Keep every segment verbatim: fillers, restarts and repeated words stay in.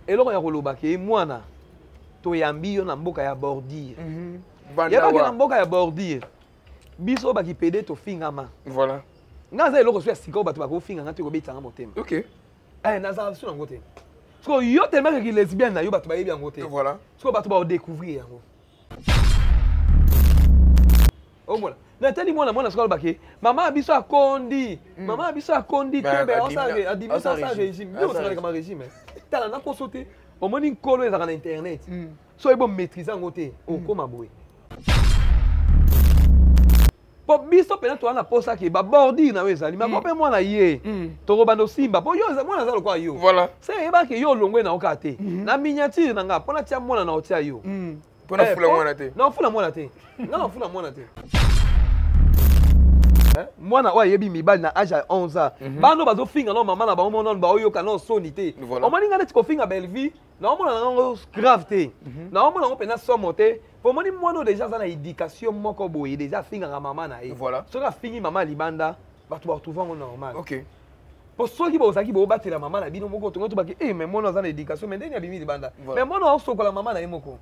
eloko ya koloba ke mwana to yambi yo na mboka ya bordure Banda ya wa. ba na mboka ya bordure biso ba ki pede to fingama Voilà. nga za eloko so ya sika bato ba ko finga ngati ko betanga motema OK. eh na za so nango te so yo tellement que lesbienne na yo bato ba yebi yango te Voilà. so bato ba découvrir yango o mona na tali mwana mwana so ba ke mama biso akondi mama biso akondi te be on sa adimi sa sa régime yo sa comme régime tala na ko sauter au moins une colo ezaka na internet so ebo maîtriser yango te okoma boye po biso pena to ana posa ke ba bordi na weza li makope mwana ye to bando simba po yo mwana za lokwa yo Voilà. c'est eba ke yo longwe na okate na miniature na nga pona tia mwana na otia yo Pona fula mwana te. na fula mwana te na fula mwana te mwana oyo yebi mibali na âge ya onze ans bano bazo finga no mama na bango mona ba oyo kana soni te omoni ngane tiko finga belle vie na omona nango grave te na omona ngo pena somo te po moni mwana déjà za na éducation moko boye déjà finga nga mama na ye Voilà. soka fingi mama libanda bato ba retrouver ngo normal OK. po soki bozaki bo batela mama na bino moko tongo to baki eh mais mwana za na éducation mais ndeni abimi libanda mais mwana osokola mama na ye moko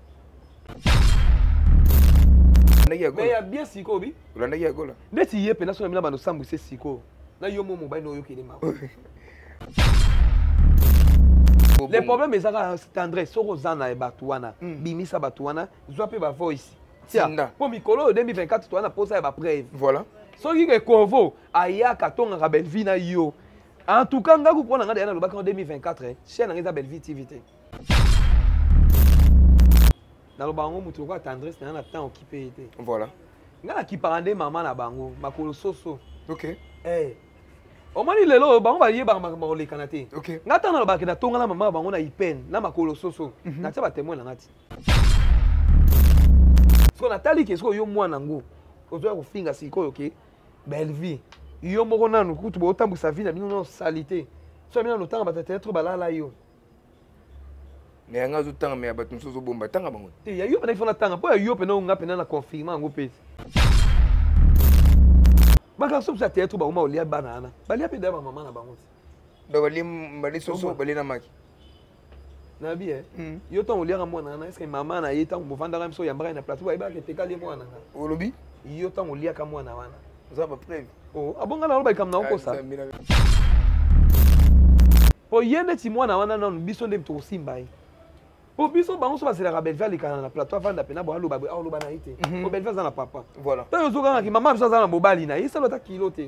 mais ya bien sikobi Ulandaki ya gola. ndeti ye pena so na mina bando sambu se siko na yo mo mobile no yo kele ma le problème ezaka tendresse soko zana e bato wana bimisa bato wana zwa pe ba voice tia po mikolo deux mille vingt-quatre to wana posa ya ba preuve Voilà. soki ke convo ayaka tonga belle vie na yo en tout cas ngaku pona ngade yana lobaka en deux mille vingt-quatre chaîne na ngeza belle vie T V T na lo bango mutu kwa tendresse na na temps occupé été Voilà. ngana ki parande mama na bango makolo soso OK. eh omoni lelo bango ba yeba makolo lekana te OK. ngata na lo bakena tonga na mama bango na ipen na makolo soso na tia ba témoin na ngati so na tali ke so yo mwana ngo ozoya ko finga sikoyo ke belle vie yo moko nanu kutu bo tambusa vie na bino no salité so bino no tanga ba peut-être balala yo Mais nga zo tanga me bato nsozo bomba tanga bango. te ya yo pena ifona tanga po ya yo pena nga pena na confirmer ngo pesi baka so sa théâtre ba uma olia banana balia pe da mama na bango Do bali bali soso bali na maki. na bi eh yo ton olia mwana na est-ce que mama na yeta mo vanda ka mso ya mbaka na plateau ba ibaka te kali mwana nga Olobi? yo ton olia ka mwana wana Za ba preuve. oh abonga na loba ikamna okosa po yende ti mwana wana non biso ndem to simba yi po biso bango so basela ka belva likana na plateau avanda pena bo aloba bo aloba na ite po belva za na papa Voilà. to yo zoka ki mama biso za na mobali na yisa lota kilo te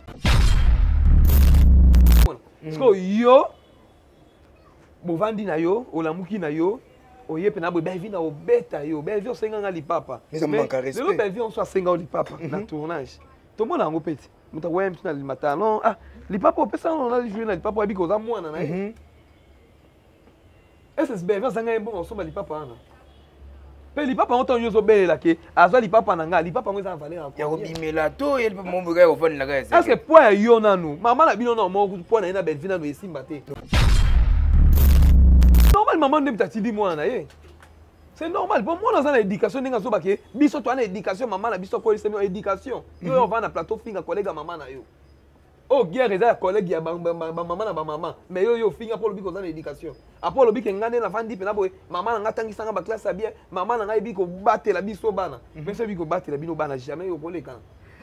sko yo bovandi na yo olamuki na yo oye pena bo belvi na obeta yo belvi osenga nga lipapa mais le belvi on soit senga lipapa na tournage to mona ngo peti muta waya mtina limata non ah lipapa opesa no na jouer na lipapa abi ko za mwana na ye S S B va zanga bon osoma lipapa ana pe lipapa on ton yo zo belela ke azwa lipapa na nga lipapa ngo za valer ya ko bimela to ye lipapa mo buga ko fani na ga ese est-ce que poa yo nanu mama na bino na mo poa na ina belvina no esimba te normal maman ndem tatidi mwana na ye c'est normal bon moi dans une éducation ninga zo bake biso to ana éducation maman na biso ko semi éducation yo on va na plateau finga collègue maman na yo oh guerre eza ya collègue ya ba maman na ba maman mais yo yo finga pour le biko za na éducation après le biko ngane na fandi pe na boy maman na ngatangi sanga ba classe bien maman na ngai biko batela biso bana mais c'est biko batela bino bana jamais yo koleka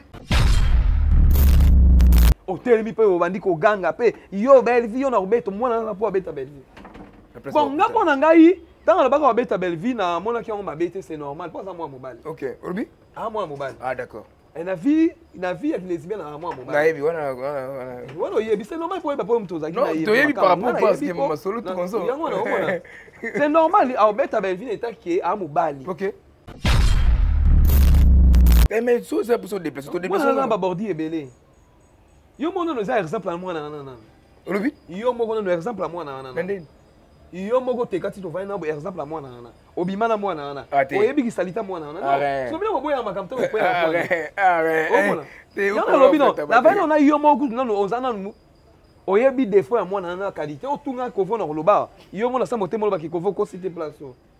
o telemi pe o bandi ko ganga pe yo belle vie yo na obeto mwana na po abeta belle vie ko ngako na ngai tanga baka abeta belle vie na mona ki on mabete c'est normal pas ça moi mobile OK Orbi ah moi mobile ah d'accord et na vie na vie avec lesbienne na moi mobile na yebi wana wana wana wana yebi c'est normal pour pas mtu zaki na yebi to yebi par rapport parce que mama solo tout comme ça c'est normal abeta belle vie n'était qui est à mobile OK mais so ça pour se déplacer to déplacer on va bordi ebele yo mono no exemple à moi na na na Orbi yo moko no exemple à moi na na na yo moko te kati to vai na exemple à moi na na obima na moi na na oyebi ki salita moi na na so bila boya makamto ko ya kwa arrête te yo na lobino na vai na yo moko na no ozana nu oyebi défaut ya moi na na qualité o tunga ko vo na koloba yo mona sa motemo loba ki ko vo ko citer place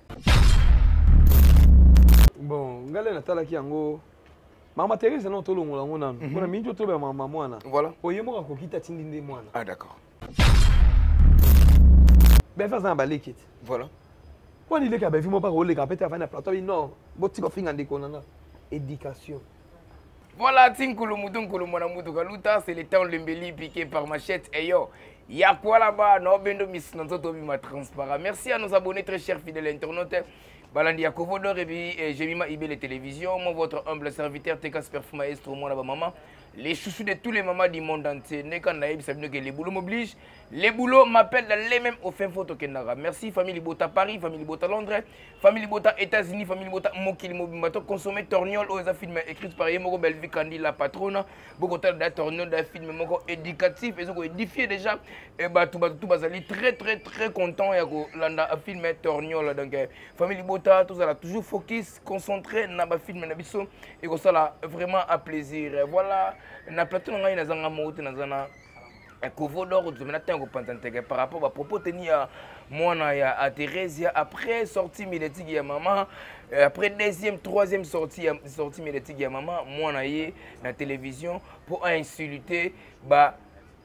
bon ngale na tala ki yango mama Thérèse non to longola ngona ngona minjo to ba mama mwana voilà oyemo ka kokita tindi nde mwana ah d'accord ben faire ça en balekit. Voilà. Quand il est qu'à ben vimo pas rouler quand peut-être avant la plateau non, bon tu vas finir en déconnant. Éducation. Voilà, Tinkulu Mouton Kulumana Moutukaluta, c'est le temps Lembeli piqué par Machette. Et yo, y'a quoi là-bas? Non, bendo miss, non, tout ma transparent. Merci à nos abonnés très chers fidèles internautes. Balandi Yakovo Dor et puis Jemima Ibé les télévisions. Moi, votre humble serviteur, Tekas Perf Maestro, moi là-bas, maman. Les chouchous de tous les mamans du monde entier. Nekan Naïb, ça veut dire que les boulots m'obligent. Les boulots m'appellent dans les mêmes au fin photo Kenara. Merci, famille Bota Paris, famille Bota Londres, famille Bota États-Unis, famille Bota Mokili Mobimbato, consommé Torniol, aux films écrits par Yemoro Belvi Kandi, la patronne. Beaucoup de Torniol, des films éducatifs, ils ont édifié déjà. Et bah, tout tout basali très très très content. Et landa a filmé Torniol. Donc, famille Bota, tout ça là, toujours focus, concentré, n'a pas filmé Nabiso. Et ça là, vraiment à plaisir. Voilà. Na plateau ngai na zanga moto na zana Kovo Dor tu menatin ko pantanteke par rapport à propos tenir mwana ya à Thérèse après sortie médiatique ya maman après deuxième troisième sortie sortie médiatique ya maman mwana yé na télévision pour insulter ba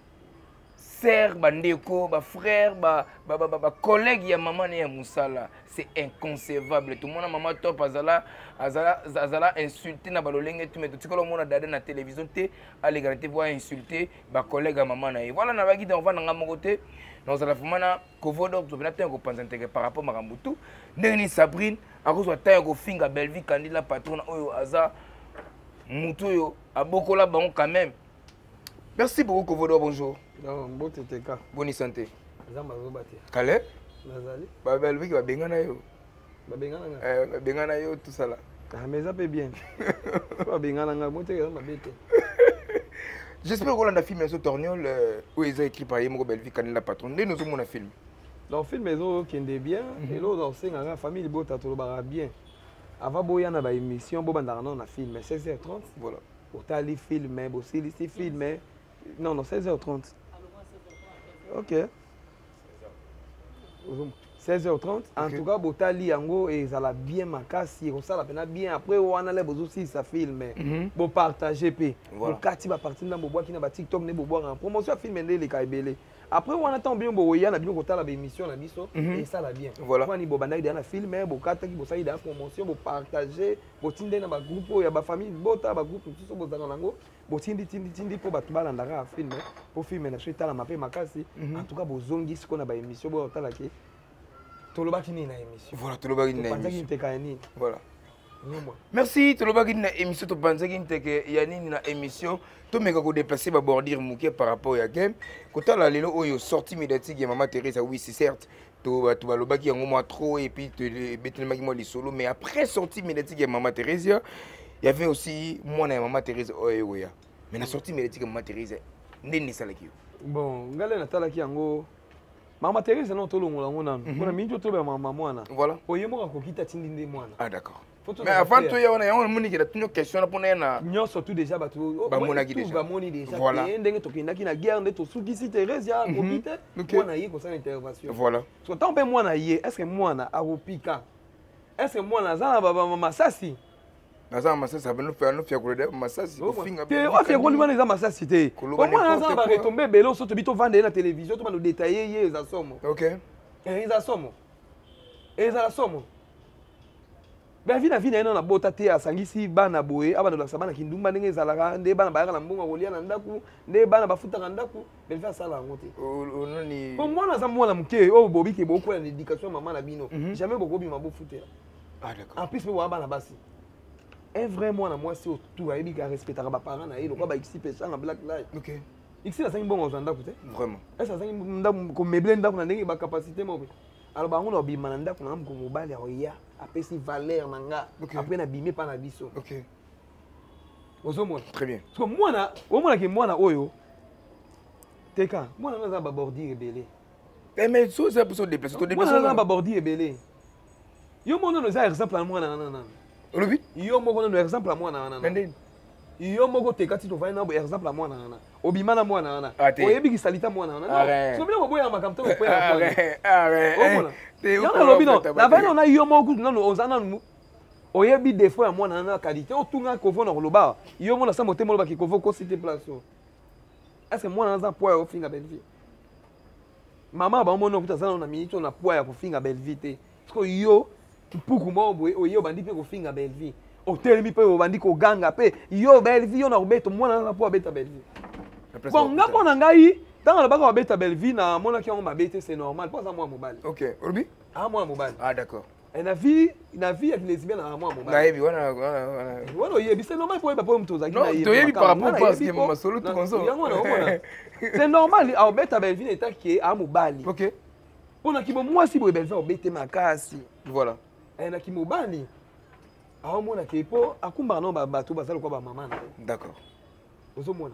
sœur bandeko ba frère ba ba ba ba collègue ya maman ya musala c'est inconcevable tout le monde maman top azala azala azala insulter na balolenge tu mais tout le monde dada na télévision té aller garantir voir insulter ba collègue ya maman na voilà na baki on va na ngamokote nous ala fumana Kovo Dor tu na tengo panzanteke par rapport makambutu ndeni Sabrine akozwa tayo ko finga Belvi Kandi la patronne oyo aza mutu yo abokola bango quand même. Merci beaucoup Kovo Dor, bonjour. Non, bon t'étais cas. Bonne santé. Zamba zobati. Calais? Nazali. Ba Belvi va bengana yo. Ba bengana nga. Eh, ba bengana yo tout ça là. Ah mais ça peut bien. Ba bengana nga, bon t'es ma bête. J'espère qu'on a filmé ce Torniol où ils ont écrit par Yemoro Belvi Kandi la patronne. Nous nous avons film. Dans le film ils qui est bien et l'autre dans c'est la famille Bota tout le bien. Avant boya na ba émission bo bandana na film seize heures trente. Voilà. Au tali film bo c'est film. Non non seize heures trente. Ok. seize heures trente. En tout cas, Botali Yango et ça l'a bien makasi. Ça l'a bien. Après, on a les aussi ça filme. Bon partager p. Bon kati va partir dans bois qui n'a pas TikTok ne boire en promotion film les kaibele. Après, on attend bien bo ya na bien kota la émission na biso et ça l'a bien. Voilà. Quand ni bo banda ida na film, bo kata ki bo ça ida promotion, bo partager, bo tinde na ba groupe ya ba famille bota ba groupe tout ça bo zana nango. Bo tindi tindi tindi pour battu balandara film pour filmer na chita la mapé makasi. En tout cas, bo zongi ce qu'on a ba émission bo tala ki tolobaki ni na émission. Voilà, tolobaki ni na émission. Voilà. Merci, tolobaki ni na émission, tolobaki ni yani na émission. To meka ko déplacer ba bordir mouké par rapport à game. Kota la lelo oyo sortie médiatique ya maman Thérèse, oui, c'est certes. To to balobaki yango moi trop et puis te betelemaki moi les solo, mais après sortie médiatique ya maman Thérèse, il y avait aussi moi na maman Thérèse oyo ya. Mais la sortie médiatique ya maman Thérèse, ndeni salaki. Bon, ngale na talaki yango Maman Thérèse non to longola ngona. Bona minjo to ba mama mwana. Voilà. Oyemo ka kokita tindi nde mwana. Ah d'accord. Mais avant tout ya wana ya wana moni ki da tunyo question na pona na. Nyoso tout déjà ba to. Ba mona ki déjà. Ba moni déjà. Voilà. Ndenge to kinaki na guerre nde to suki si Thérèse ya kokita. Mwana yé ko ça intervention. Voilà. So tant pe mwana yé, est-ce que mwana akopika? Est-ce que mwana zana baba mama sasi? Naza masasi abeno faire no faire koler masasi ko finga. Te o faire ko limana za masasi te. Ko mwana za ba retomber belo so to bito vendre na télévision to ba no détailler yé za somo. OK. Et za somo. Et za somo. Ben vina vina ina na bota te asangisi bana boye abana la sabana kindumba ndenge zalaka nde bana bayaka na mbonga kolia na ndaku nde bana bafuta na ndaku ben fa sala ngote. Ononi. Bon mwana za mwana muke o bobiki boko na éducation maman na bino. Jamais boko bi mabo futer. Ah d'accord. En plus mo wa bana basi. Un vrai moi na moi c'est tout ayebi ka respecter ba parents na ye lokwa ba xp ça na black life. OK. Xp la sangi bongo zanda ku te. Vraiment. Est ça sangi ndam ko meubler ndam na ndenge ba capacité mo. Alors bango na bima na ndako na ko mobali ya apesi valeur nanga après na bimé pa na biso. OK. Ozomona. Très bien. Parce que mwana, o mwana ke mwana oyo teka, mwana na za ba bordi rebelé. Eh mais so ça pour se déplacer, to déplacer. Mwana na ba bordi rebelé. Yo mona no za exemple na mwana na na. Olobi? Yo moko no exemple na mwana na na. Ndeni. Yo moko teka ti to va na bo exemple na mwana na na. Obima na mwana na na. Oyebi ki salita mwana na na. So bien ko boya makamto ko boya. Arrête, arrête. Yo na lobi no. Na va na yo moko na no ozana no. Oyebi défaut ya mwana na qualité. O tunga ko vo na loba. Yo mona sa motemo loba ki ko vo ko cité place. Est-ce que mwana na za poa o finga benfi? Maman ba mona kuta sana na minute na poa ya kofinga belle vie te. Parce que yo puku mo boye oyo bandi pe kofinga belle vie. Otelemi pe obandi ko ganga pe yo belle vie yo na kobeto mwana na poa beta belle vie. Bon nga pona ngai tant la baka beta belle vie na mona ki on ma bete c'est normal pas ça moi mobile. OK. Orbi? Ah moi mobile. Ah d'accord. Et la vie na vie avec lesbienne na moi mobile. Na yebi wana wana. Wana yebi c'est normal pour ba po mto za ki na yebi. Non, to yebi par rapport parce que mama solo tout comme ça. C'est normal a beta belle vie eta ki a mobile. OK. Pona ki bo moi si bo belle vie obete makasi. Voilà. Et na ki mobile. Ah mona ke po akumba no ba bato basala ko ba maman. D'accord. Ozo mona.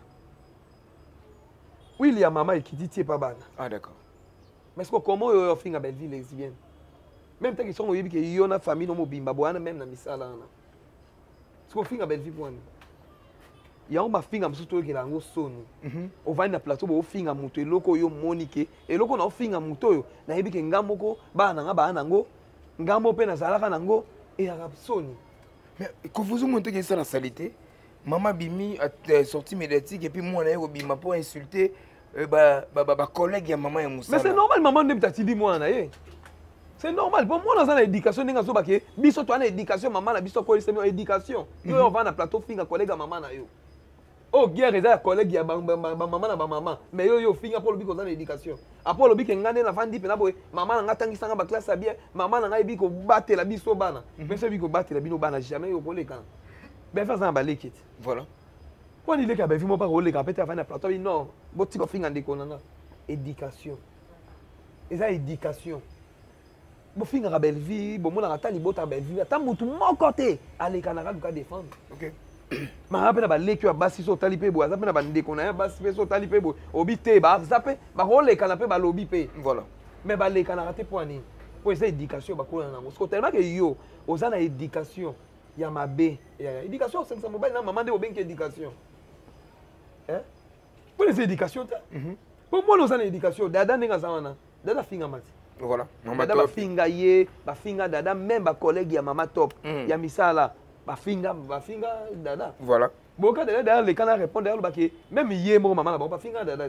Oui, il y a maman qui dit tiens pas ban. Ah d'accord. Mais est-ce que comment yo finga belle vie lesbienne? Même tant qu'ils sont au yébi que yo na famille no mobimba boana même na misala na. Est-ce que finga belle vie boana? Il y a un finga msuto ke la ngo soni. Mhm. O va na plateau bo finga muto eloko yo monike, eloko na finga muto yo na yebi ke ngamoko ba na nga ba na ngo, ngambo pe na zalaka na ngo et ya soni. Mais quand vous montez que ça la saleté, maman Bimi a sorti médiatique et puis moi on a eu Bima pour insulter euh, bah bah bah collègue ya maman et Moussa. Mais c'est normal maman ne t'a dit moi na ye. C'est normal pour moi dans l'éducation ninga so baké biso to na éducation maman na biso ko c'est éducation. Yo on va na plateau finga collègue maman na yo. Oh guerre eza collègue ya ba maman na ba maman mais yo yo finga pour biko dans l'éducation. Après le biko ngane na fandi pe na boy maman na ngatangi sanga ba classe bien maman na ngai biko batela biso bana. Mais c'est biko batela bino bana jamais yo ko leka. Ben fais ça en balekit. Voilà. Quand il est qu'à vivre pas rôle qu'à peut-être faire plateau non, bon tu vas finir en déconnant. Éducation. Et ça éducation. Bon finir à belle vie, bon mon attend libot à belle vie, attend mutu mon côté, aller Canada du cas défendre. OK. Ma rappelle ba leki ba basi so talipe bo, ça pe ba déconnant, basi so talipe bo, obité ba zape, ba rôle canapé ba lobby pe. Voilà. Mais ba les Canada te point ni. Pour ça éducation ba ko na ngo. Parce que tellement que yo, osana éducation. Il y a ma B. Éducation, c'est ça mobile, non, maman de bien éducation. Hein? Pour les éducations, pour moi, nous avons l'éducation. Dada n'est pas ça. Dada finga mati. Voilà. Dada ba finga ye, ba finga dada, même ba collègue ya maman top. Il y a misala, ba finga, ba finga dada. Voilà. Bon, quand dada, les canards répondent, même yé, mon maman, ba finga dada.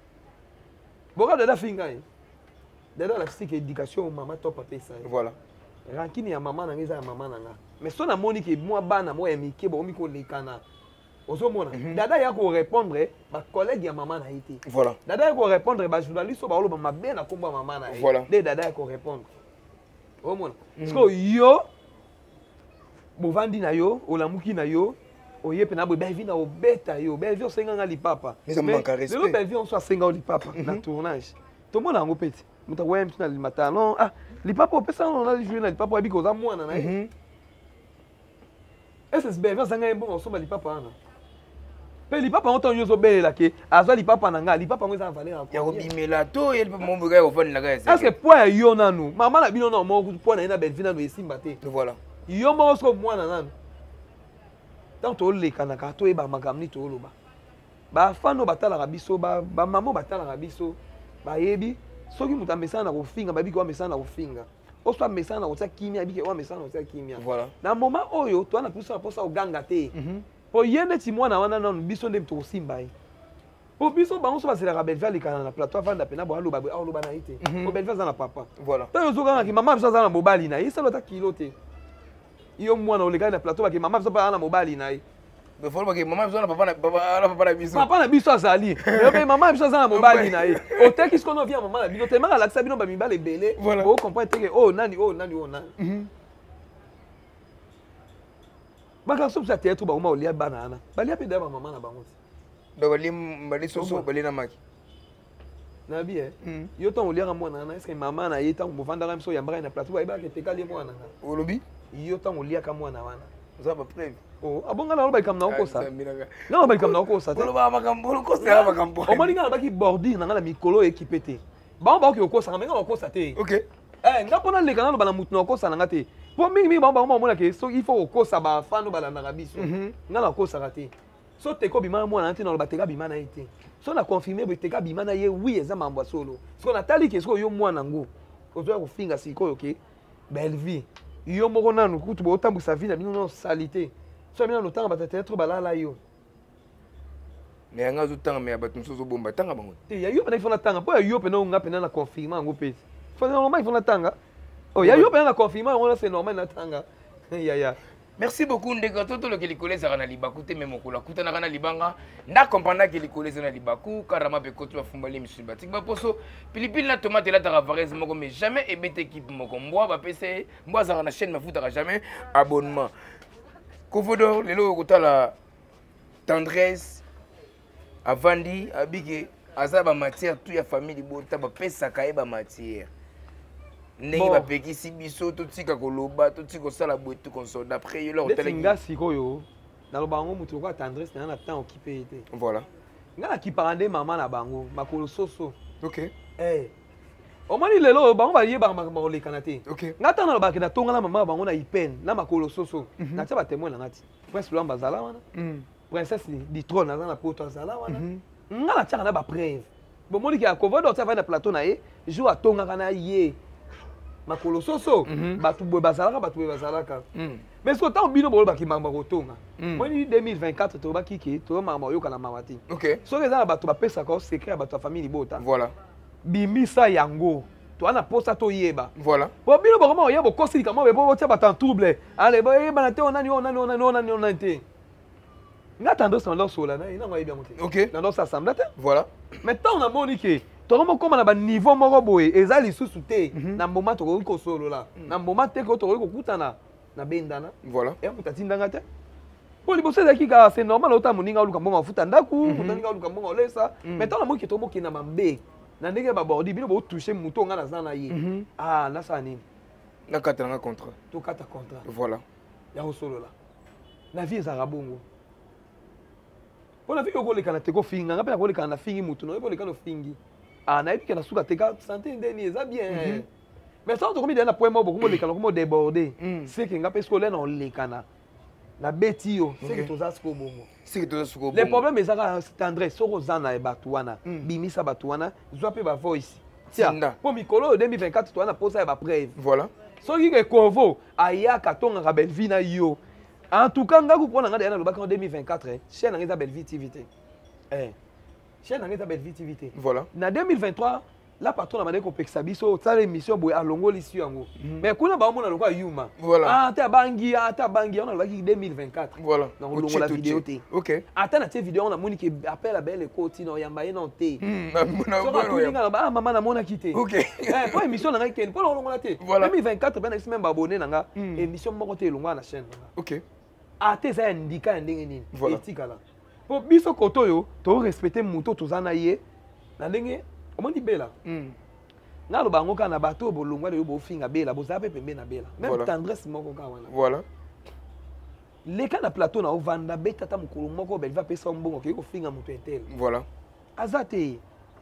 Bon, quand dada finga, dada la psychique éducation, maman top a fait ça. Voilà. Rankini ya maman na ngeza ya maman na nga. Mais so na moni ke moi bana moi emike bo miko lekana. Ozo mona. Dada ya ko répondre ba collègue ya maman na été. Voilà. Dada ya ko répondre ba journaliste ba oloba mabe na komba maman na. Voilà. De dada ya ko répondre. O mona. Parce que yo bo vandi na yo, olamuki na yo, oye pe na bo bevi na obeta yo, bevi o senga nga lipapa. Mais ça me manque respect. Le bevi on soit senga o lipapa na tournage. To mona ngo peti. Muta wem tuna limata non ah les papas pesa on a joué les papas biko za mwana na eh S S B va zanga bon on les papas na pe les papas on ton yo zo belela ke azwa les papas na nga les papas ngeza valeur encore ya robimela to yel pa mon buga ko fani la ga est-ce que poa yo nanu mama na bino na mo poa na ina belvina no esimba te voilà yo mo so mwana nanu tant to le kana ka to e ba magamni to loba ba fano batala ka biso ba ba mamo batala ka biso ba yebi soki muta mesana na kofinga babi ko mesana na kofinga oswa mesana na kotia kimia bike wa mesana na kotia kimia voilà na moment oyo to na puso na posa oganga te po yende ti mwana wana non biso ndem to simba yi po biso bango so basela ka belva likana na plateau vanda pena bo aloba bo aloba na ite po belva za na papa voilà to yo zokanga ki mama biso za na mobali na yisa lota kilo te iyo mwana oleka na plateau ba ki mama biso pa na mobali na yi mais faut pas que maman besoin papa na papa na papa na biso papa na biso azali mais maman biso azana mobali na ye o te ki skono via maman na bino te maka lakisa bino ba mibale belé o comprendre te que oh nani oh nani oh nani baka so sa théâtre ba uma olia banana balia pe da ba maman na bango do balim bali soso bali na maki na bi eh yo ton olia ka mwana na est-ce que maman na ye tan mo vanda ka mso ya mbara na plateau ba ke te kali mwana na olobi yo ton olia ka mwana wana za ba preuve oh abonga na loba ikamna okosa na loba ikamna okosa te loba makambo okosa makambo o malinga ba ki bordir na ngala mikolo équipé te ba ba ki okosa ngamenga okosa te OK eh nga pona leka na loba na mutu na okosa na ngate po mingi mingi ba ba mona ke so il faut okosa ba fano ba na biso nga na okosa te so te ko bima mwana te na loba te ka bima na ite so na confirmer bo te ka bima na ye oui eza mambo solo so na tali ke so yo mwana ngo ozoya ko finga sikoyo ke belle vie yo moko nanu kutu bo tambusa vie na bino no salité so mina lotanga ba peut-être balala yo mais nga zo tanga mais bato so zo bomba tanga bango te ya yo pena ifona tanga po ya yo pena nga pena na confirmer ngo pesi fa normal ifona tanga oh ya yo pena na confirmer ngo c'est normal na tanga ya ya merci beaucoup ndeko toto lo kelikole za na libaku te même okula kuta na kana libanga nda comprendre que likole za na libaku karama pe kotu ba fumbali misu batik ba poso pilipili na tomate la taravarez moko mais jamais ebete équipe moko mbwa ba pese mbwa za na chaîne mafuta jamais abonnement Kofodo lelo kotala tendresse avandi abike azaba matière tout ya famille bota ba pesa kaeba matière ndenge bapekisi biso totika koloba totika kosala boye tout consort d'après yo leur tele nga sikoyo naloba ngo mutu kwa tendresse na na temps occupé été voilà nga na kipande mama na bango makolo soso OK eh omoni lelo bango ba yeba makolo lekana te OK nga tana loba ke na tonga na mama bango na ipen na makolo soso na tia ba témoin na ngati prince Luamba zala wana princesse du trône na na poto zala wana nga na tia na ba preuve bomoni ke akovodo tia va na plateau na ye jour atonga kana ye makolo soso batu boye bazalaka batu boye bazalaka mais so tant bino bolo bakimamba kotonga moni deux mille vingt-quatre to bakiki to mama yoka na mama ti OK so que za batu bapesa ko secret ya batu famille bota voilà bimisa yango to ana posa to yeba voilà bo bino bako mo yebo kosi kama be bo tia batu en trouble allez bo yeba na te onani onani onani onani onani te nga tendance na sola na ina ngoyebi yango te OK na ndo sa semble te voilà mais tant na moni ke tokomo koma na ba niveau moko boye eza lisusu te na mboma tokoki kosolola na mboma te ko tokoki kokutana na bendana voilà e mutati ndanga te po liboso ezalaki kaka c'est normal ota moninga oluka mbongo mafuta ndaku moninga oluka mbongo olesa mais ntango na moki tomokenda mabe na ndenge babordi bino botouche moto onga naza na ye ah nasala nini nakata nanga contrat tokata contrat voilà ya kosolola na vie ezalaka bongo mpo na vie okolekana te kofinga nga mpe nakolekana na fingi motu na oyebi olekana ofingi ah nayebi ke na suka te ka santé ndeni eza bien mais ça tokomi deya na point moko bokomi olekana komi odéborde seke nga mpe soki olena olekana na beti yo seke toza siko bongo seke toza siko bongo le problème ezaka tendresse soki oza na bato wana bimisa bato wana zwa mpe bavoice tia mpo mikolo oyo deux mille vingt-quatre toza na posa ya bapreuve voilà soki ke convo ayaka tongaka belvi na yo en tout cas nga kupona nga deya nalobaki en deux mille vingt-quatre chaîne nanga eza belvi tv te chaîne nanga eza belvi tv te voilà na deux mille vingt-trois la patron na bandeko pekisa biso osala émission boye alongolisi yango mais kuna baomona lokwa yuma voilà ata bangi ata bangi yango nalobaki deux mille vingt-quatre voilà nakolongola video te OK ata na tie video yango namoni ke appel abele ekoti na oyamba ye na te soki atuninga naloba ah mama namonaki te po émission na ngai kende mpo nakolongola te deux mille vingt-quatre mpe nakisi meme baabone na nga émission moko te elongwala na chaîne nanga OK ata eza ya ndika ya ndenge nini etikala mpo biso kote oyo torespecte moto toza na ye na ndenge omoni bela nga loba yango kaka na bato oyo bolongwa leyo bofinga bela bozala mpe pembe na bela même tendresse moko kaka wana voilà leka na plateau na ovanda beta ata mokolo moko beliva apesa mbongo okei kofinga moto etele voilà aza te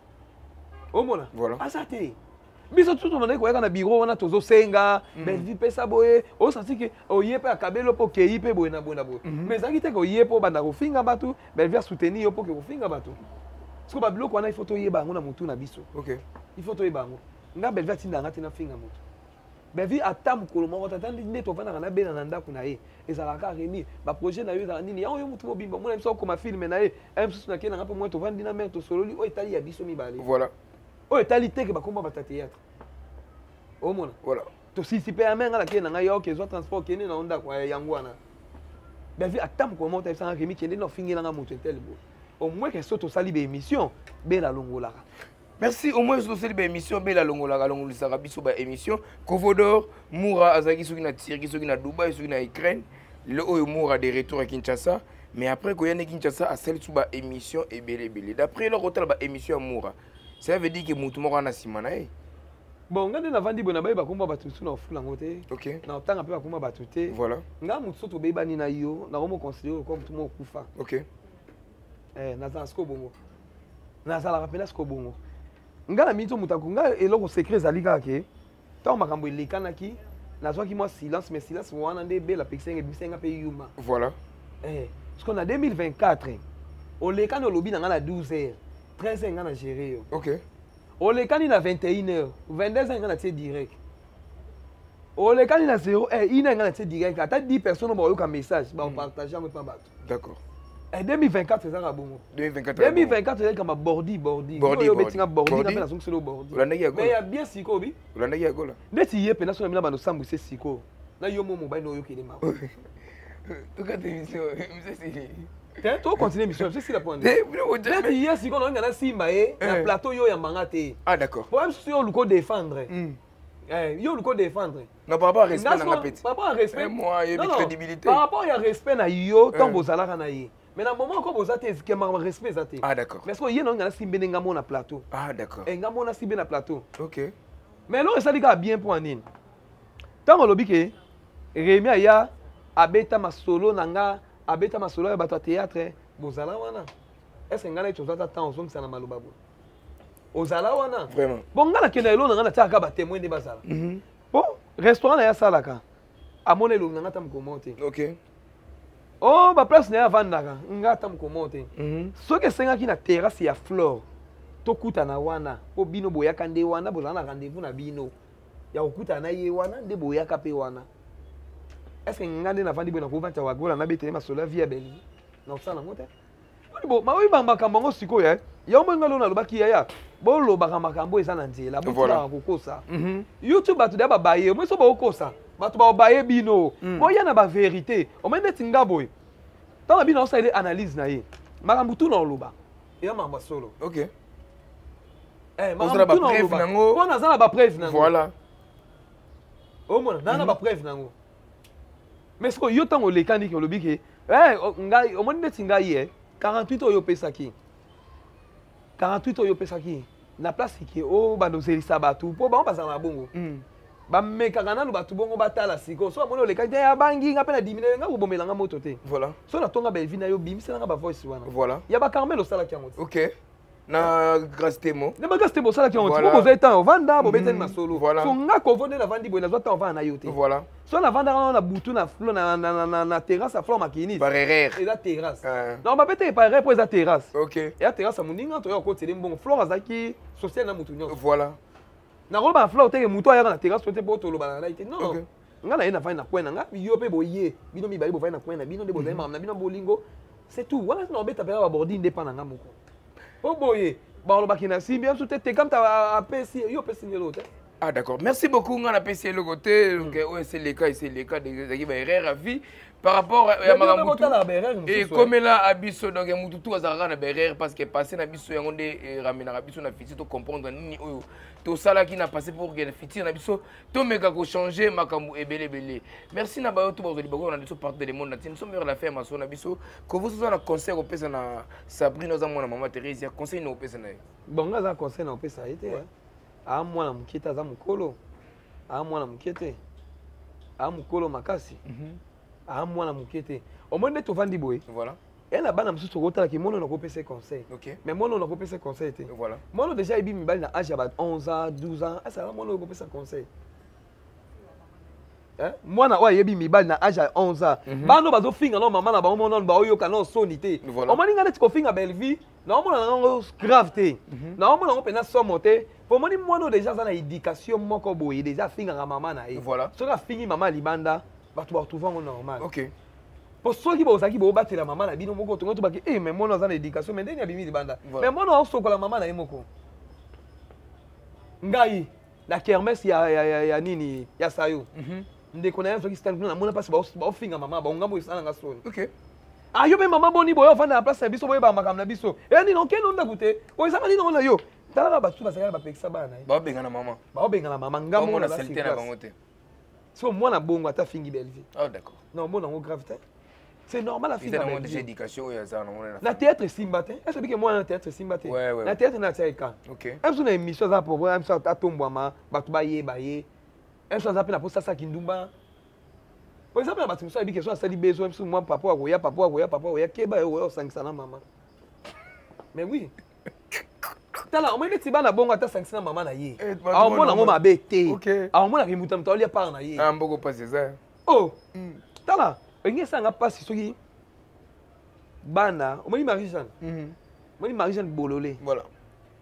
omona voilà aza te biso tutu bandeki koyaka na biro wana tozosenga belivi pesa boye osanti ke oye mpe akabeli mpo okei mpe boye na boye na boye mais ezalaki te ke oye mpo obanda kofinga bato belivi asoutenir yo mpo ke kofinga bato siko babiloko wana ifo toyeba yango na motu na biso OK ifo toyeba yango nga belivi atindanga te nafinga motu belivi ata mokolo moko tata nde tovandaka na bena na ndako na ye ezalaka reni baprojet na yo ezala nini yango yo motu mobimba mona biso okoma filme na ye aye mosusu nakendanga mpe mwa tovandi na mere tosololi oyo etali ya biso mibale voilà oyo etali teke bakoma bata théâtre omona voilà tosisi mpe ya menga nakende na ngai ya oke ezwa transport kende na ndako yango wana belivi ata mokolo moko tabisanga remi kende na ofingelanga moto etele boye au moins que soto sali be émission bela longolaka merci au moins soto sali be émission bela longolaka longolisaka biso ba émission Kovodor Moura azaki soki na Turquie soki na Dubaï soki na Ukraine le oyo Moura de retour à Kinshasa mais après ko yane Kinshasa a sali sous ba émission et belé belé d'après le retour ba émission Moura ça veut dire que mutu moko na simana eh bon ngande na vandi bona ba komba batu su na ofula ngote OK na otanga pe ba komba batu te voilà nga mutu soto be bani na yo na romo considérer comme tout monde kufa OK eh nazala siko bongo nazala rapela siko bongo nga na mito mutaku nga eloko secret ezali kaka ke ntango makambo elekanaki nazwaki mwa silence mais silence wana nde bela pekisenge bisenga mpe yuma voilà eh parce que na deux mille vingt-quatre olekani olobi na nga na douze heures treize heures nga na gérer yo OK olekani na vingt et une heures vingt-deux heures nga na tie direct olekani na zéro heure une heure nga na tie direct ata dix personnes baoyoka message baopartage yango epa bato d'accord Et deux mille vingt-quatre, c'est ça, bon. deux mille vingt-quatre. deux mille vingt-quatre, c'est comme bordi, bordi. Bordi, bordi. bordi. Bordi, na solo bordi. Mais il y a bien siko bi. On a ya gola. Neti yé pena so na bano sambu c'est siko. Na yo mo mobile no yo ki de ma. Tu quand émission, monsieur c'est. T'es toi continuer mission, c'est si la point. Neti yé siko no ngana simba e, na plateau yo ya manga te. Ah d'accord. Pour même si yo luko défendre. Eh, yo luko défendre. Non par rapport à respect na petit. Par rapport à respect. Moi, il y a une crédibilité. Par rapport à respect na yo, tant bozala na yé. Mais dans le moment où vous êtes, c'est que je respect ça. Ah d'accord. Mais est-ce qu'il y a un simbe ngamo na plateau? Ah d'accord. Et ngamo na simbe na plateau. OK. Mais là ça dit bien pour anin. Tant on lobi que Rémi aya abeta ma solo nanga, abeta ma solo ya bato théâtre, bozala wana. Est-ce que ngana tu zata temps on ça na maloba bo. Ozala wana. Vraiment. Bon ngana kena elo ngana ta ka ba témoin de bazala. Bon, restaurant ya salaka. Amone lo ngana tam ko monter. OK. Oh, ba place na vandaka, ngata mkomote. Mhm. Soki sengaki na terrasse ya Flore. Tokuta na wana, po bino boyaka nde wana, bozana rendez-vous na bino. Ya okuta na ye wana, nde boyaka pe wana. Est-ce que ngande na vandi bona ko vanta wa gola na betele masola via beli. Na usana mote. Bo, ma wi bamba kambango siko ya. Ya mo ngalo na lobaki ya ya. Bo lobaka makambo eza na nzela, bo tula kokosa. Mhm. YouTube batu da babaye, mo so ba kokosa. Bato ba baye bino. Boya na ba vérité. O mende tinga boy. Tant la bino ça il analyse na ye. Makambu tu na loba. Ya mamba solo. OK. Eh, makambu tu na loba. On a za ba preuve nango. Voilà. O mona, na na ba preuve nango. Mais ce que yo tango le kandi ki lobi ke, eh ngai o mende tinga ye quarante-huit oyo pesaki. quarante-huit oyo pesaki. Na place ki o ba nozelisa batu po ba on pasa na bongo. Ba mekaka nanu batu bongo batala siko so amoni oleka te ya bangi nga pe na dimine nga bomelanga moto te. Voilà. So na tonga belvi na yo bimisa nga ba voice wana. Voilà. Ya ba Carmel osala ki yango. OK. Na grâce temo. Na ba grâce temo osala ki yango. Tipo boza etan o vanda bo beten masolo. So nga ko vonde na vandi boy na zota on va na yo te. Voilà. So na vanda na butu na flo na na na na terrasse à flo makini. Par erreur. Et la terrasse. Non ba bete par erreur pour la terrasse. OK. Et la terrasse a moninga to yo ko tele mbongo flo azaki social na mutu nyonso. Voilà. Na roba flow te muto ya na terrasse te po to loba na ite non nga na ina fa na kwena nga yo pe boye bino mi bali bo fa na kwena bino de bo na na bino bolingo c'est tout wana na obeta pe ba bordi indépendant nga moko po boye ba loba kina si bien tout te comme ta apesi yo pe signer l'autre. Ah d'accord. Merci beaucoup nga na pesi le côté donc c'est les cas c'est les cas des qui va erreur à vie par rapport à Magambutu. Et comme là abiso donc mututu azara na berreur parce que passé na biso yango nde ramena biso na fiti to comprendre nini oyo to sala qui n'a passé pour que fiti na biso to meka ko changer makambu ebele bele. Merci na ba to bazoli bago na biso partout du monde na tin sommer la faire maso na biso que vous soyez na conseil au pesa na Sabrina za mwana mama Thérèse conseil na pesa na. Bon nga za conseil na pesa ite. Ah mwana mukita za mukolo. Ah mwana mukete. Ah mukolo makasi. Mhm. Ah mwana mukete. Au moins de tovandi boy. Voilà. Et là bas na msusu kotala ki mono na ko pesa conseil. OK. Mais mono na ko pesa conseil te. Voilà. Mono déjà ibi mi bali na âge ya onze ans, douze ans. Ah ça va mono ko pesa conseil. Hein? Moi na wa yebi mi bali na âge ya onze ans. Bano bazo finga no mama na ba mono ba oyo kana sonité. O mani ngana tiko finga belle vie. Na mono na ngo grave te. Na mono ngo pena somo te. Pour moi mono déjà ça na éducation moko boye déjà finga ga mama na e. Voilà. So ka fingi mama libanda. Bato ba retrouver en normal. OK. Pour ceux qui bozaki bo batela maman na bino moko tongo to baki eh mais moi dans l'éducation mais ndeni abimi libanda. Mais moi non sokola maman na yemoko. Ngai la kermesse ya ya ya nini ya sayo. Mhm. Ndeko na yanzo ki stand na mona passe ba ba finga maman ba ngambo isana nga solo. OK. Ah yo be maman boni boyo fa na place biso boyo ba makam na biso. Eh ni non keno ndakute. O isama ni non na yo. Tala ba tu ba sakala ba pekisa bana. Ba benga na maman. Ba benga na maman ngambo na salite na bango te. So moi na bongo ata fingi belvi. Ah d'accord. Non bon en gravité. C'est normal à finir. C'est une éducation et ça non. Na théâtre Simbaté. Est-ce que moi na théâtre Simbaté? Ouais ouais. Na théâtre na théâtre. OK. Même si on a une émission ça pour voir même ça à tombouama, batu baye baye. Même ça ça na pour ça ça kindumba. Par exemple, batu ça dit que ça dit besoin même si moi papa oya papa oya papa oya keba oya cinq cents na maman. Mais oui. Tala, on m'a dit na bongo ata cinq cents na maman na ye. Ah on na ngoma bete. OK. Ah on na rimuta mtoli par na ye. Ah mboko passer ça. Oh. Tala. Engé ça nga passe soki bana, o mani Marie-Jeanne. Mhm. Mani Marie-Jeanne bololé. Voilà.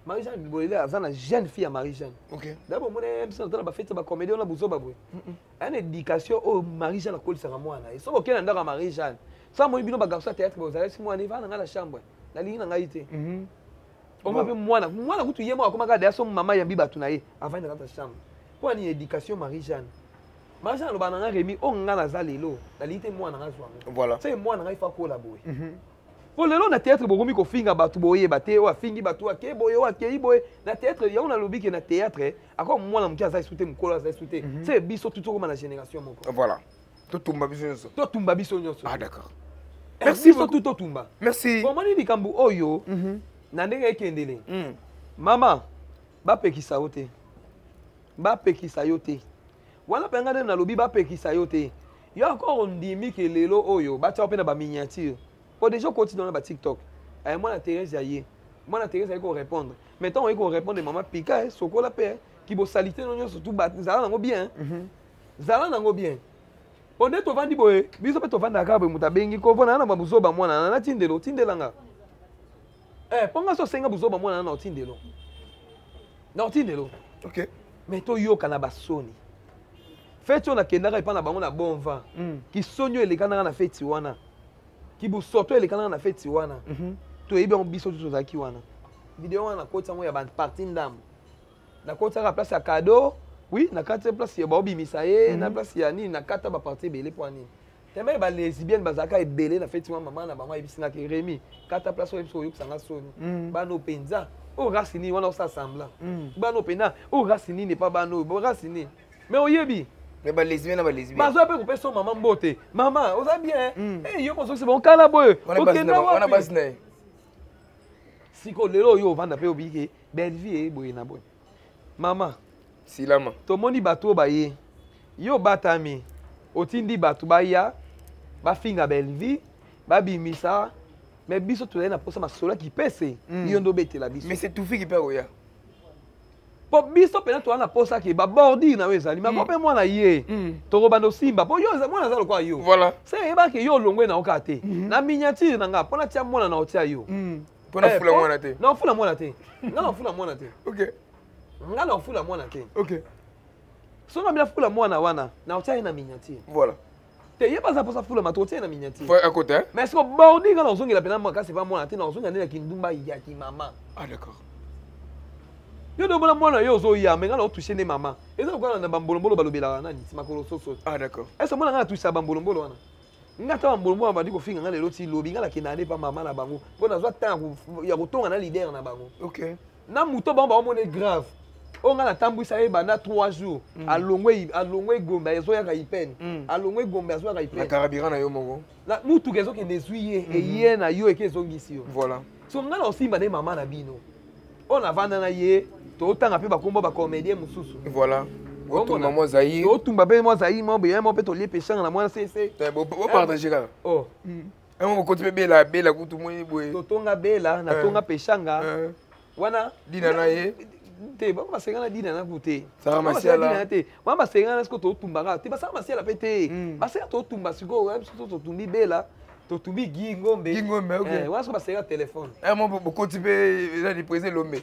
Marie-Jeanne Bolele aza na jeune fille à Marie-Jeanne. OK. D'abord mon aime ça dans ba fête ba comédie on a besoin ba boy. Une éducation au Marie-Jeanne a kolisa mwana. Et so OK na ndaka Marie-Jeanne. Ça mo bino ba garçon théâtre ba za si mwana va na la chambre. Na lingi na ngai te. Mhm. On m'a fait mwana, mwana kutu yemo akoma ka derrière son maman yambi batu na ye avant de rentrer dans la chambre. Pour une éducation Marie-Jeanne. Marie-Jeanne lo ba na remi o ngana za lelo. Na lité mwana na zwa. Voilà. C'est mwana ngai fa collaborer. Mhm. Pour le long na théâtre bokomi ko finga batu boye baté o fingi batu ake boye o ake boye na théâtre ya on a lobi ke na théâtre akoma mwana mkia za souté mkola za souté c'est biso tout comme na génération moko voilà to tumba biso nyonso to tumba biso nyonso ah d'accord merci beaucoup tout tumba merci bon mani likambu oyo na ndenge ekendele mama ba pekisa yote ba pekisa yote wana penga na lobi ba pekisa yote yo encore ndimi ke lelo oyo ba tia opena ba miniature. Pour déjà continuer dans le TikTok. Et moi, la Thérèse, y moi, la Thérèse, il faut répondre. Maintenant, il faut répondre, maman, Pika, Soko la paix, qui va salité, non, surtout, Zala n'a bien. Zala n'a bien. On est au vent du boy, biso peut au vent d'Akabe, Moutabengi, Kovana, na Babuzo, Bamwana, na Tindelo, Tindelanga. Eh, ponga so senga Buzo, Bamwana, na Tindelo. Na Tindelo. Ok. Mais to yo kanabasoni. Faites-on la Kendara et pas la Bamona bon vent. Qui sonne les canards na fête wana. Qui vous sortez les canards na fête wana. To ebe on biso tout ça qui wana. Vidéo wana kota mo ya bande partie ndam. Na kota la place ya cadeau. Oui, na kata place ya ba bimisaye, na place ya ni na kata ba partie belé pour ni. Tellement ba lesbienne bazaka e belé na fête wana maman na maman ebisinga ke Rémi. Kata place o ebiso yo kusanga soni. Ba no penza. O rasini wana ça semblant. Ba no pena, o rasini n'est pas ba no, bo rasini. Mais oyebi mais ba lesbienne ba lesbienne. Bazo pe ko peso maman mbote. Maman, oza bien. Eh yo ko so c'est bon kala boy. OK na on a bas na. Siko lelo yo vanda pe obike belle vie e boy na boy. Maman, silama. To moni bato ba ye. Yo batami. Otindi bato ba ya. Ba finga belle vie, ba bimisa. Mais biso to na posa masola ki pese. Yo ndo bete la biso. Mais c'est tout fi qui perd oya. Po biso pena to na posa ki ba bordi na wezali. Ma ko pe mwana ye. To ko bando simba. Po yo mwana za lokwa yo. Voilà. C'est ba ke yo longwe na okate. Na miniature na nga pona tia mwana na otia yo. Pona fula mwana te. Na fula mwana te. Na na fula mwana te. OK. Nga na fula mwana te. OK. So na bila fula mwana wana na otia na miniature. Voilà. Te ye pas ça pour ça fula ma to otia na miniature. Faut à côté. Mais est-ce que bordi nga na ozongi la pena maka c'est pas mwana te na ozongi na kindumba ya ki mama. Ah d'accord. Yo do bona mwana yo zo ya menga na toucher ne mama. Eza ko na bambolombolo balobela nani makolo soso. Ah d'accord. Est-ce que mwana nga toucher bambolombolo wana? Nga ta bambolombolo ba diko finga nga lelo ti lobi nga la kinane pa mama na bango. Bona zo ta ya kotonga na leader na bango. OK. Na muto ba ba mona grave. O nga na tambwisa ye bana trois jours. Alongwe alongwe gomba ezo ya ka ipene. Alongwe gomba ezo ya ka ipene. Na carabira na yo mongo. Na mutu kezo ke nesuye e ye na yo e kezo ngisi yo. Voilà. So nga na osimba ne mama na bino. On a vanda na ye. To tanga pe ba kombo ba comédien mususu. Voilà. Otumba mo zayi. To tumba be mo zayi mo be mo pe to lie pechanga na mwana cc. Tu bo partager là. Oh. Un moment continue bela bela kutu mo boy. To tonga bela na tonga pechanga. Wana dina na ye. Te ba ba senga na dina na kute. Ça va dina te. Wa ba senga na sko to tumba ka. Te ba sa masia la pete. Ba senga to tumba siko to to tumbi bela. To tumbi gingombe. Gingombe OK. Eh, wa sko ba senga téléphone. Un moment bo continue là de présenter l'homme.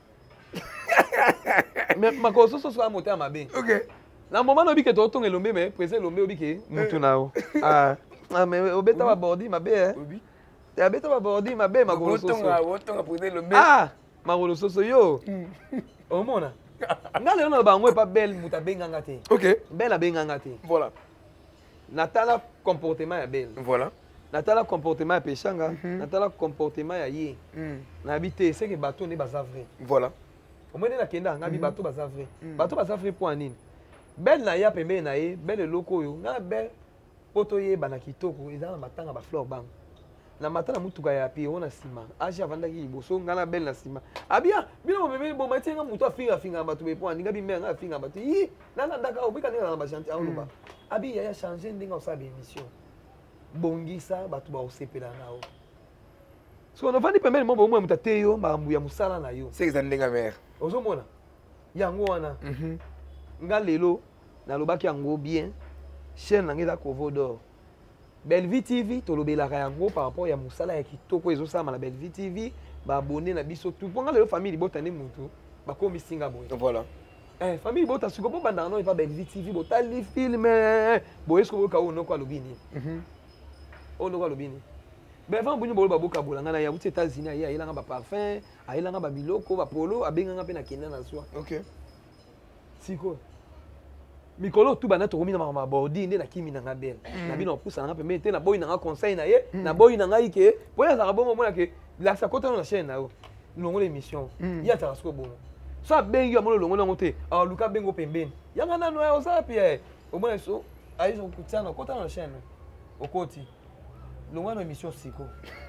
Mais ma cause so so amote amabe. OK. Na moment no bike to tonga lombe me present lombe obike mutu nao. Ah, ah mais obeta ba bordi mabe eh. Obi. Te abeta ba bordi mabe ma cause so. Otonga otonga present lombe. Ah, ma cause so so yo. Omona. Ngale ona ba ngwe pa belle muta benganga te. OK. Belle benganga te. Voilà. Natala comportement ya belle. Voilà. Natala comportement ya pechanga, natala comportement ya ye. Na habité c'est que bateau ne baza vrai. Voilà. Au moins na kenda ngabi bateau baza vrai. Bateau baza vrai pour anine. Belle na ya pembe na ye, belle loko yo. Na belle poto ye bana kitoko, eza na matanga ba fleur bang. Na matana mutuka ya pi ona sima. Aja vanda ki boso ngana belle na sima. Abia, bino bebe bo matenga mutu afinga finga batu be po aninga bi menga finga batu. Yi, na na ndaka obika ninga na ba chantier auluba. Abi ya ya changer ndinga osabe émission. Bongisa batu ba osepela nao. So on va ni pembeni mo bomwe mutate yo mambu ya musala na yo. C'est que ça ndenga mère. Ozomona. Yango wana. Nga lelo na lobaki yango bien. Chaîne na ngeza Kovo d'or. Belle Vie T V to lobela yango par rapport ya musala ya kitoko ezo sama na Belle Vie T V ba abonné na biso tout ponga le famille libota ne mutu ba komi singa boy voilà eh famille libota suko po banda non pa Belgique T V bota li film boy est-ce que boka ono kwa lobini mhm ono kwa lobini ben avant bunyo bolo baboka bolanga na ya buti États-Unis ya ilanga ba parfum ailanga ba biloko ba polo abenganga pe na kenda na soi OK siko mikolo tu bana to komi na mama bordi nde na kimi na ngabel na bino pusa na pembe te na boy na conseil na ye na boy na ngai ke boya za bongo mona ke la sa kota na chaîne na yo longo l'émission ya ta sko bongo so bengi ya molo longo longo te a luka bengo pembeni yanga na no ya osapi e o mona so aizo kutana kota na chaîne okoti longo na émission siko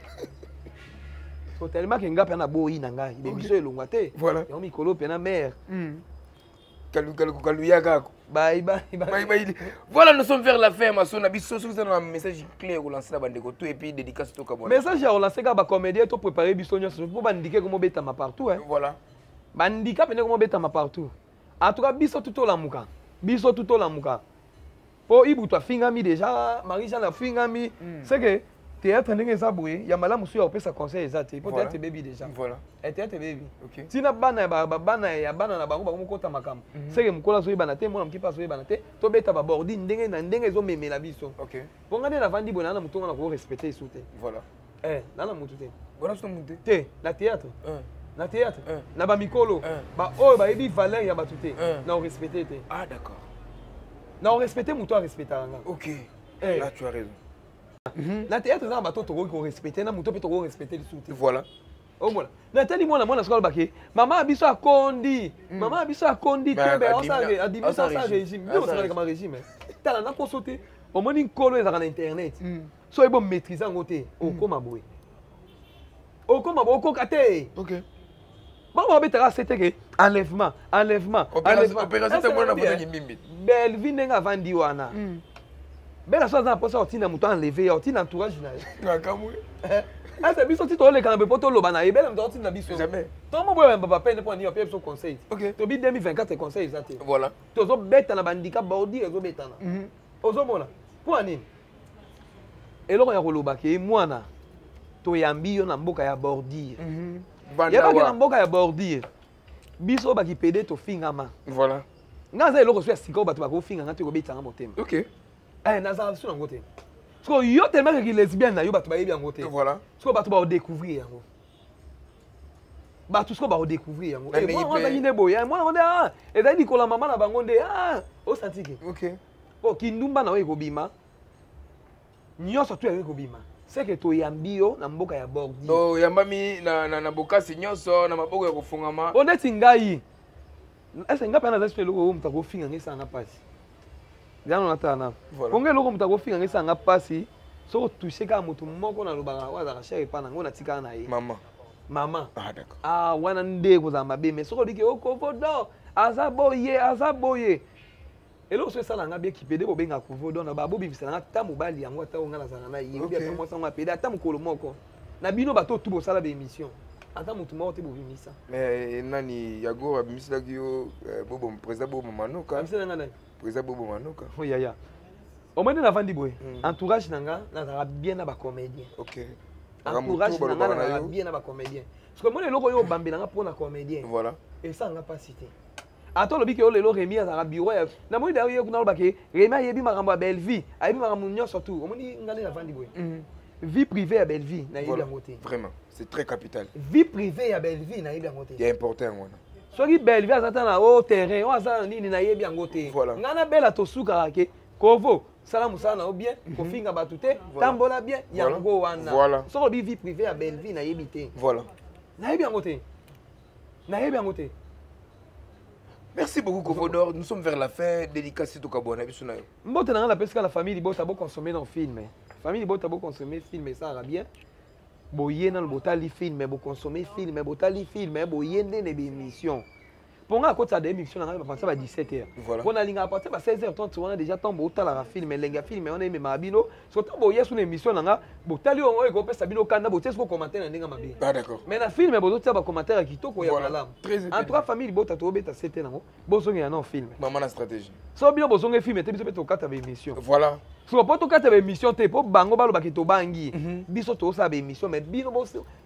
so tellement que nga pe na boy na ngai l'émission elongwa te voilà ya mikolo pe na mère Kalou kalou kalou yaga. Bye bye bye bye. Voilà, nous sommes vers la fin, ma soeur. Nabi, si vous avez un message clair au lancer la bande de tout et puis dédicace tout comme. Message à lancer quand ba comédien to préparer bisogno pour bandiquer comme beta ma partout hein. Voilà. Bandika pene comme beta ma partout. En tout cas biso tout la muka. Biso tout la muka. Po ibu to finga mi déjà, Marie-Jean la finga mi. C'est que théâtre ndenge za boye ya malamu su ya opesa conseil ezate po théâtre baby déjà voilà et théâtre baby OK tina bana ba bana ya bana na bango ba mokota makam seke mukola so yebana te mwana mkipa so yebana te to beta ba bordi ndenge na ndenge ezo memela biso OK ponga nde na vandi bona na mutonga na ko respecter sute voilà eh na na mutu te bona so mutu te na théâtre un na théâtre na ba mikolo ba oyo ba yebi valeur ya batu te na o respecter te ah d'accord na o respecter muto a respecter nga OK là tu as raison. Na théâtre na bato to ko respecter na muto pe to ko respecter le soute. Voilà. Oh voilà. Na teli mwana mwana skola bake. Mama biso akondi. Mama biso akondi te be on sa adimi sa sa régime. Bio sa comme régime. Tala na ko sauter. Au moins une colo ezaka na internet. So ebo maîtriser ngote. O koma boy. O koma bo ko kate. OK. Ba ba betara c'était que enlèvement, enlèvement, enlèvement. Opération c'est bona bona ngimbi. Belle vie nga vandi wana. Bela so za posa otina muto enlever otina entourage na ye. Ngakamwe. Ah c'est biso ti to le kana be poto lo bana ye bela muto otina biso. Jamais. To mo boye papa peine pour ni opé so conseil. OK. To bi deux mille vingt-quatre conseil zate. Voilà. To zo beta na bandika baudi ezo beta na. Mhm. Ozo mona. Pour nini? Eloko ya koloba ke mwana to yambi yo na mboka ya bordir. Mhm. Ya ba na mboka ya bordir. Biso ba ki pede to fingama. Voilà. Ngaza eloko so ya sika ba to ba ko finga ngati ko beta nga motema. OK. Eh, naza sur yango te. Parce que yo tellement que lesbienne na yo bato ba yebi yango te. Voilà. Parce que bato ba découvrir yango. Bato sko ba découvrir yango. Et moi on a une boya, moi on a et dali ko la maman na bango nde ah, o santiki. OK. Bon, kindumba na we ko bima. Nyonso tu yango ko bima. C'est que to yambi yo na mboka ya bordi. To yambami na na na bokasi nyonso na maboko ya kofungama. On est ngai. Est-ce ngapa na zaspelo ko mutako finga ngisa na pasi. Diano natana. Ponge loko mutako finga ngisa nga pasi. So toucher ka mutu moko na lobaka waza ka chéri pa na ngona tika na ye. Maman. Maman. Ah d'accord. Ah wana nde ko za mabe mais soko dike okovodo azaboye azaboye. Elo so sala nga bien kipede bo benga kovodo na babo bibisa na ta mobali yango ta ngala za na ye. Obi ata mo sanga pede ata mukolo moko. Na bino bato tu bo sala be émission. Ata mutu moko te bo bimisa. Mais nani yago abimisa kio bobo président bobo manuka. Abimisa nga nani? Président bobo manuka. Oh ya ya. Au moins na vandi boy. Entourage nanga na za bien na ba comédien. OK. Entourage nanga na bien na ba comédien. Parce que moi les loko yo bambela nga pour na comédien. Voilà. Et ça nga pas cité. Attends le biki yo lelo Rémi za bureau ya. Na moi d'ailleurs kuna ba ke Rémi yebi makambo ya belle vie. Ayebi makambo nyo surtout. Au moins ngale na vandi boy. Vie privée à belle vie na yebi ngote. Vraiment, c'est très capital. Vie privée à belle vie na yebi ngote. Il est important wana. Soki belle vie azata na au terrain, o azana nini na yebi ngote. Ngana bela to suka ke kovo salamu sana o bien ko finga batute tambola bien yango wana. Voilà. Soko bi vie privée à belle vie na yebi te. Voilà. Na yebi ngote. Na yebi ngote. Merci beaucoup Kovodor, nous sommes vers la fin, dédicace tout kabona bisuna yo. Mbote na la pesca la famille Libota bo consommer dans film. Famille Libota bo consommer film ça va bien. Boye na botali film bo consommer film botali film boye ndene be émission. Pour nga côté de émission na ba à dix-sept heures. Voilà. On a linga à partir de seize heures trente on a déjà temps botala la film lenga film on aime mabino. Surtout boye sur émission na botali on e ko pesa bino kanda bote ko commentaire na ndinga mabe. Ah d'accord. Mais na film bo tia ba commentaire kitoko ya malamu. Très En trois familles Libota to beta sept nango. Bozonga na film. Maman la stratégie. So bien bozonga film te biso pe to kata ba émission. Voilà. So po to kata ba émission te po bango balo ba to bangi. Biso to sa ba émission mais bino bo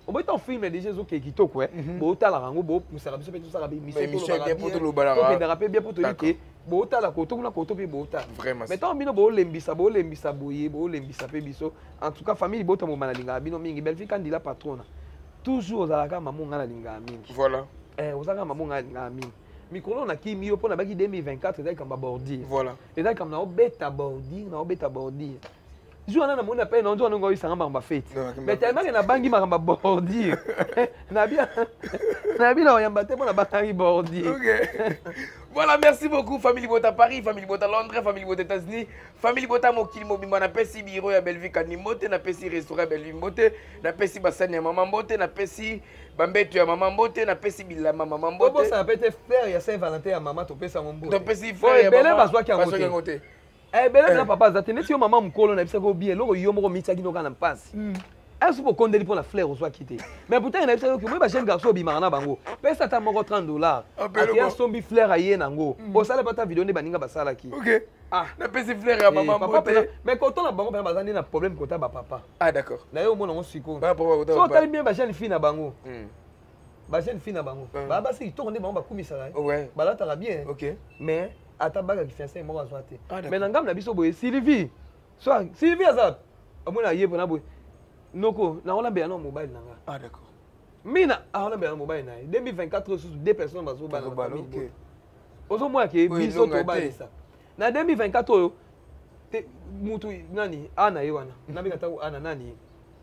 on va être en film déjà zo ke kitoko eh bo tala rango bo pusaka biso pe tout ça la mission bien pour tout le balanga ok rappeler bien pour te dire que bo tala koto kuna koto pe bo tala vraiment mais tant bino bo lembisa bo lembisa boye bo lembisa pe biso en tout cas famille bo tamo manalinga bino mingi belle fille kandila patrona toujours ozalaka maman ngana linga mingi voilà eh ozalaka maman ngana linga mingi mikolo na kimi yo pona baki deux mille vingt-quatre ezali kamba bordir voilà ezali kamba na obeta bordir na obeta bordir jour na mona pe non jour ngo isanga mamba fête mais tellement que na bangi makamba bordir na bien na bien oyamba te pona bangi bordir. OK. Voilà, merci beaucoup famille Bota Paris, famille Bota Londres, famille Bota États-Unis, famille Bota Mokili Mobimba na pesi biro ya Bellevue Kanimote, na pesi restaurant Bellevue Mbote, na pesi basani ya Maman Mbote, na pesi bambeto ya Maman Mbote, na pesi bilama Maman Mbote. Bobo ça peut être frère ya Saint-Valentin ya maman to pesa Mbote. To pesi frère ya Maman. Bele bazwa ki Mbote. Eh bele na papa zate neti yo maman mukolo na bisa ko bien loko yo moko mitaki no kana mpasi. Est-ce que vous avez pour la fleur au soit quitté? Mais pourtant, il y a des gens qui ont jeune garçon qui ont bango. Pèse à ta moko trente dollars. Il y a son fleur à yenango. Au salaire pas ta vidéo ne baninga basala qui. OK. Ah, na pèse fleur à maman Mbote. Mais quand on a bango, on a un problème quand on a papa. Ah d'accord. Là au monde on suit quoi. Ba papa. So tali bien ba jeune fille na bango. Hmm. Ba jeune fille na bango. Ba ba si tourner bango ba kumisa. Ouais. Ba là ta bien. OK. Mais ata baga qui fiancé mo ba zoate. Mais na ngam na biso boye Sylvie. Soit Sylvie azat. Amona yebo na boye. Noko, na on a bien un mobile nanga. Ah d'accord. Mina, on a bien un mobile nanga. deux mille vingt-quatre sous deux personnes bazo ba na famille. OK. Ozo moi ke biso to ba ça. Na deux mille vingt-quatre oyo te mutu nani ana yewana. Na bika ta ana nani.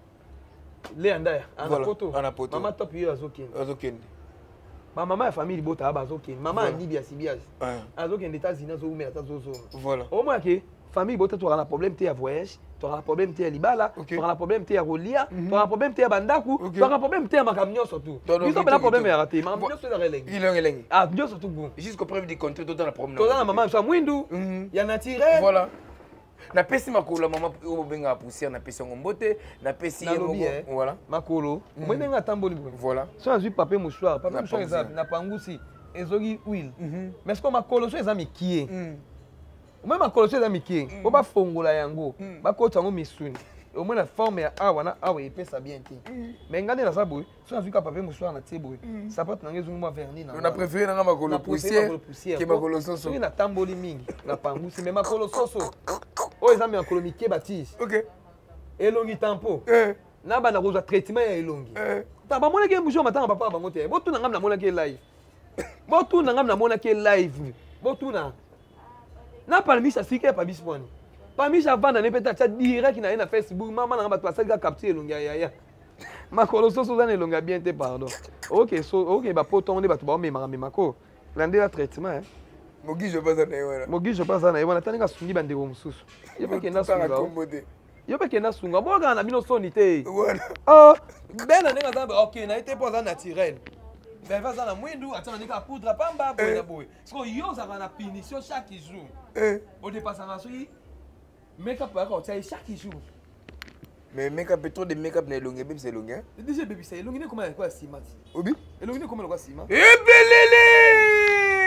Leanda ana poto. Ana poto. Mama top yo azokin. Azokin. Ma maman ya famille bota azokin. Maman a Libya Sibias. Ah. Azokin d'états unis zo mais ata zo zo. Voilà. Au moins ke famille bota tu auras un problème tu as voyage. Tu auras un problème, tu as libala, tu auras un problème, tu as rolia, tu auras un problème, tu as bandaku, tu auras un problème, tu as macamio surtout. Tu auras un problème à rater, mais tu as relègue. Il est relègue. Ah, Dieu surtout bon. Jusqu'au preuve du contraire, tu as la promenade. Tu as la maman, tu as mwindu, il y a naturel. Voilà. Na pesi makolo maman o benga poussière na pesi ngombote na pesi voilà makolo moi nga tamboli voilà so azui papier mouchoir papier mouchoir ça na pangusi ezogi huile mais ce que makolo so ezami kie moi makolo so ezami kie po ba fongola yango ba kota ngo misuni au moins la forme ya awa na awa epesa bien te mais ngane na saboui so azui ka papier mouchoir na tieboui ça porte na ngezu mo vernis na on a préféré na makolo poussière que makolo soso so na tamboli mingi na pangusi mais makolo soso oh ils ont mis en colonie qui baptise. OK. Elongi tempo. Eh. Na ba na koza traitement ya elongi. Eh. Ta ba mona ke mbujo matanga papa bango te. Bo tu na ngam na mona ke live. Bo tu na ngam na mona ke live. Bo tu na. Na parmi ça sike pa bisponi. Parmi ça vanda ne peta cha direct na na Facebook mama na ngam ba ça ga capture elongi ya ya. Ma koloso so za elongi bien te pardon. OK so OK ba poton ne ba tu ba me mama mako. Lande la traitement hein. Mogi je passe na yona. Mogi je passe na yona tani ga sungi bande ko mususu. Yeba ke na sunga. Yeba ke na sunga. Bo ga na bino soni te. Voilà. Oh, ben na nga zamba OK na été pas naturel. Ben va za na mwindu atana nika poudre pamba boy na boy. Parce que yo za na punition chaque jour. Eh. Au dépassant na sui. Make-up pa ko tsa chaque jour. Mais make-up trop de make-up na longue bébé c'est longue hein. Déjà bébé c'est longue comment quoi simati. Obi? Longue comment quoi simati. Ebelele!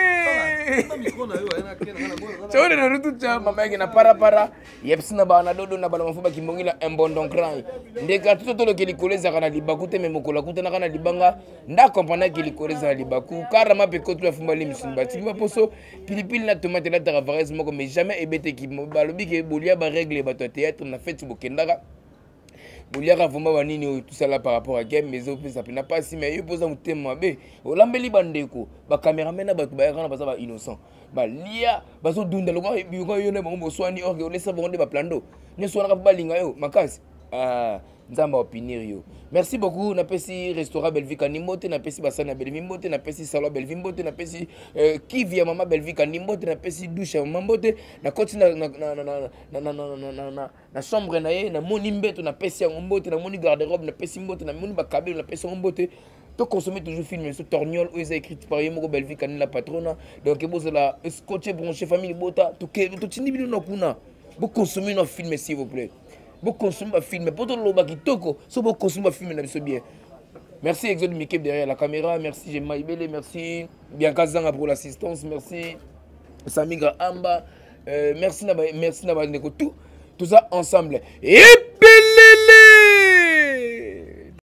Chone na rutu cha mama yake na para para yepsina ba na dodo na bana mafuba kimbongila embondo cran ndeka tuto to kilikoleza kana libaku te memokola kutana kana libanga nda comprendre kilikoleza libaku karama pe kotu afumba limsimba tilima poso pilipili na tomate na travares moko mais jamais ebete ki balobi ke bolia ba règle ba théâtre na fête bokendaka Bouliaka voma wanini tout ça là par rapport à game mais au plus ça n'a pas si mais il pose un thème mabe olambeli bandeko ba cameraman na ba ba kana ba ba innocent ba lia ba so dunda lo ko yo yo ne mo swani orge o lesa bonde ba plando ne so na ba linga yo makasi ah nzamba opinir yo merci beaucoup na pesi restaurant Bellevue Kanimote na pesi basana Bellevue Mbote na pesi salon Bellevue Mbote na pesi kivi ya mama Bellevue Kanimote na pesi douche ya mama Mbote na koti na na na na na na na na chambre na ye na moni mbeto na pesi ya Mbote na moni garde-robe na pesi Mbote na moni ba kabelo na pesi Mbote to consommer toujours film sur torgnol où ils a écrit par Yemo Bellevue Kanina la patronne donc et vous la scotché branché famille Bota to ke to tindi bilo na kuna vous consommer nos films s'il vous plaît. Vous consommez un film, pour tout le monde qui toko, so vous consommez un film, bien. Merci Exode Mikeb derrière la caméra, merci Gemma Ibele, merci Bianca Zanga pour l'assistance, merci Samigra Amba, euh, merci Naba, merci Naba, tout, tout ça ensemble. Et